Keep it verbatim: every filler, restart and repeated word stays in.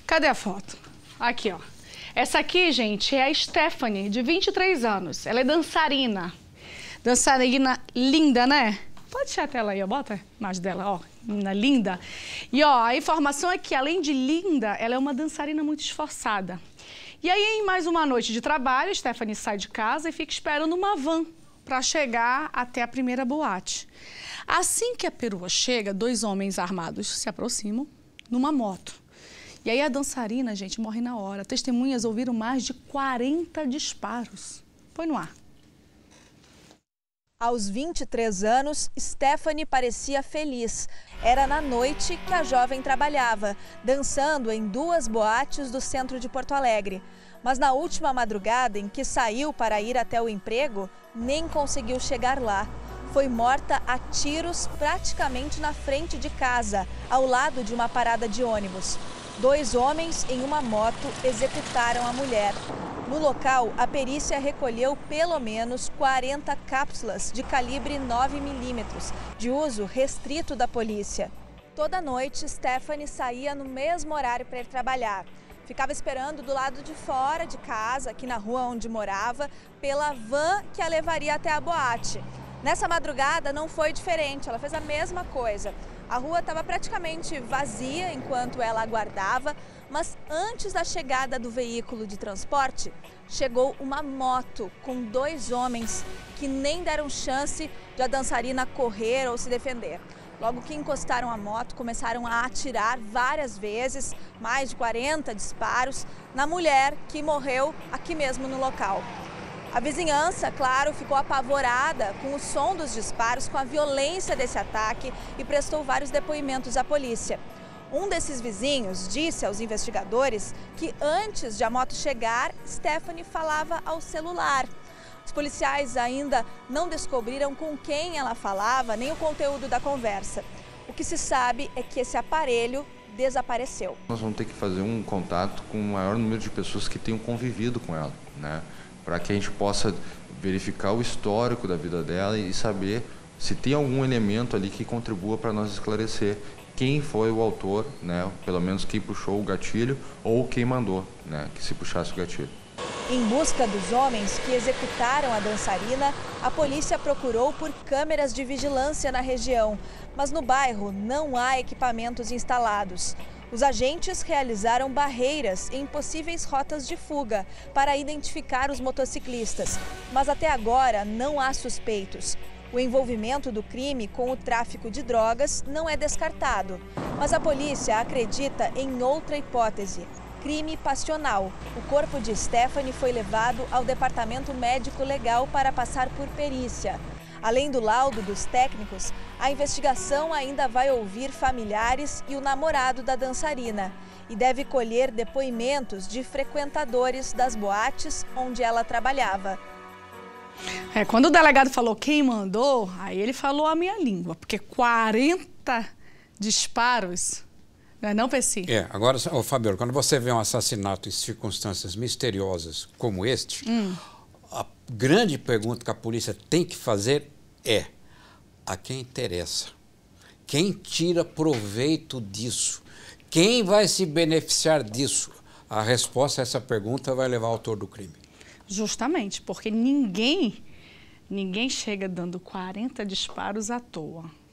Cadê a foto? Aqui, ó. Essa aqui, gente, é a Stephanie, de vinte e três anos. Ela é dançarina. Dançarina linda, né? Pode deixar a tela aí, ó. Bota a imagem dela, ó. Menina linda. E, ó, a informação é que, além de linda, ela é uma dançarina muito esforçada. E aí, em mais uma noite de trabalho, Stephanie sai de casa e fica esperando uma van para chegar até a primeira boate. Assim que a perua chega, dois homens armados se aproximam numa moto. E aí a dançarina, gente, morre na hora. Testemunhas ouviram mais de quarenta disparos. Põe no ar. Aos vinte e três anos, Stephanie parecia feliz. Era na noite que a jovem trabalhava, dançando em duas boates do centro de Porto Alegre. Mas na última madrugada em que saiu para ir até o emprego, nem conseguiu chegar lá. Foi morta a tiros praticamente na frente de casa, ao lado de uma parada de ônibus. Dois homens em uma moto executaram a mulher. No local, a perícia recolheu pelo menos quarenta cápsulas de calibre nove milímetros, de uso restrito da polícia. Toda noite, Stephanie saía no mesmo horário para ir trabalhar. Ficava esperando do lado de fora de casa, aqui na rua onde morava, pela van que a levaria até a boate. Nessa madrugada não foi diferente, ela fez a mesma coisa. A rua estava praticamente vazia enquanto ela aguardava, mas antes da chegada do veículo de transporte, chegou uma moto com dois homens que nem deram chance de a dançarina correr ou se defender. Logo que encostaram a moto, começaram a atirar várias vezes, mais de quarenta disparos, na mulher que morreu aqui mesmo no local. A vizinhança, claro, ficou apavorada com o som dos disparos, com a violência desse ataque e prestou vários depoimentos à polícia. Um desses vizinhos disse aos investigadores que antes de a moto chegar, Stephanie falava ao celular. Os policiais ainda não descobriram com quem ela falava, nem o conteúdo da conversa. O que se sabe é que esse aparelho desapareceu. Nós vamos ter que fazer um contato com o maior número de pessoas que tenham convivido com ela, né? Para que a gente possa verificar o histórico da vida dela e saber se tem algum elemento ali que contribua para nós esclarecer quem foi o autor, né? Pelo menos quem puxou o gatilho ou quem mandou, né? Que se puxasse o gatilho. Em busca dos homens que executaram a dançarina, a polícia procurou por câmeras de vigilância na região, mas no bairro não há equipamentos instalados. Os agentes realizaram barreiras em possíveis rotas de fuga para identificar os motociclistas, mas até agora não há suspeitos. O envolvimento do crime com o tráfico de drogas não é descartado, mas a polícia acredita em outra hipótese: crime passional. O corpo de Stephanie foi levado ao departamento médico legal para passar por perícia. Além do laudo dos técnicos, a investigação ainda vai ouvir familiares e o namorado da dançarina e deve colher depoimentos de frequentadores das boates onde ela trabalhava. É, quando o delegado falou quem mandou, aí ele falou a minha língua, porque quarenta disparos, não é não, Pessi? É, agora, ô, Fabiola, quando você vê um assassinato em circunstâncias misteriosas como este, hum. a grande pergunta que a polícia tem que fazer é: a quem interessa? Quem tira proveito disso? Quem vai se beneficiar disso? A resposta a essa pergunta vai levar ao autor do crime. Justamente, porque ninguém, ninguém chega dando quarenta disparos à toa.